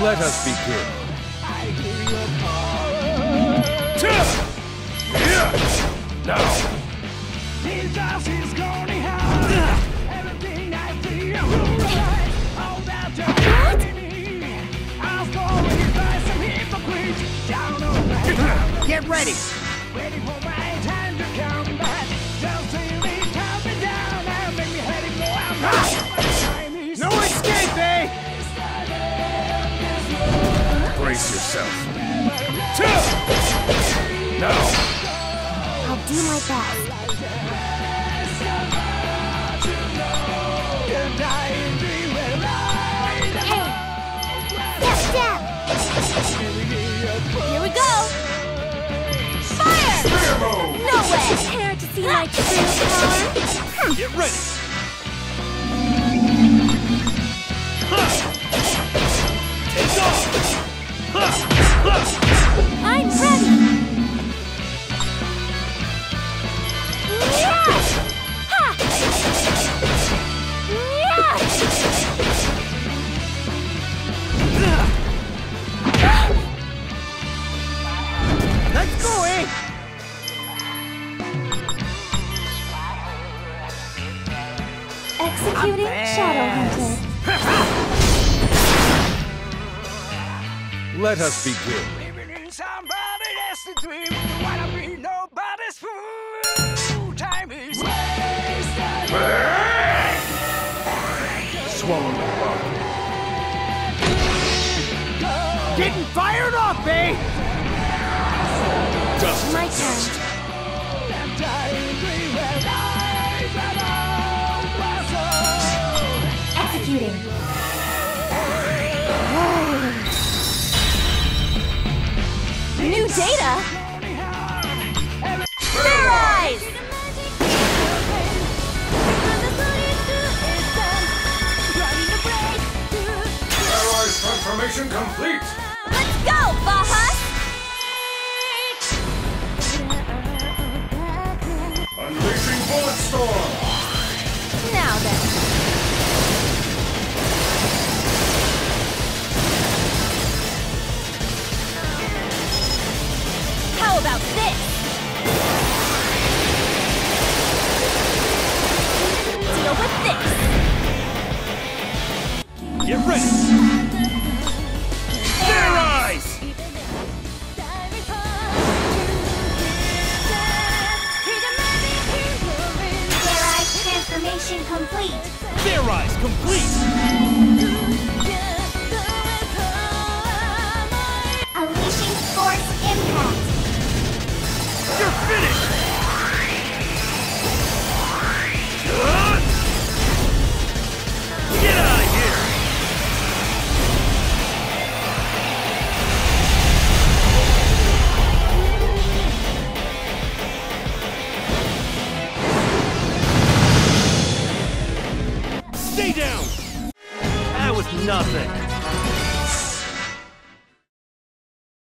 Let us begin. Now. Jesus is going to have everything I feel right. All that you're me. I'll glorify some hypocrites down on my Get ready! waiting for my time to come back. Just till they calm me down and make me heading go out. No escape, eh? Brace yourself. Now. I'll do my best. Hey! Step! Here we go! Fire! Spear mode! No way! Care to see my true power? Get ready! Take off! I'm ready! Yes! Ha! Let's go, eh? Executing Shadowhunter. Let us begin. Living in somebody else's dream. Wanna be nobody's fool. Time is wasted. Swallow the bug. Getting fired up, eh? Dust. My turn. I'm dying dream and eyes and all my soul. Executing. New data? Fair Eyes! Paralyzed transformation complete! Let's go, Bahas! Unleashing Bullet Storm! Now then. How about this? Deal with this. Get ready! Their eyes! Fair Eyes transformation complete. Their eyes complete! Unleashing Force Impact. You're finished! Get out of here! Stay down! That was nothing.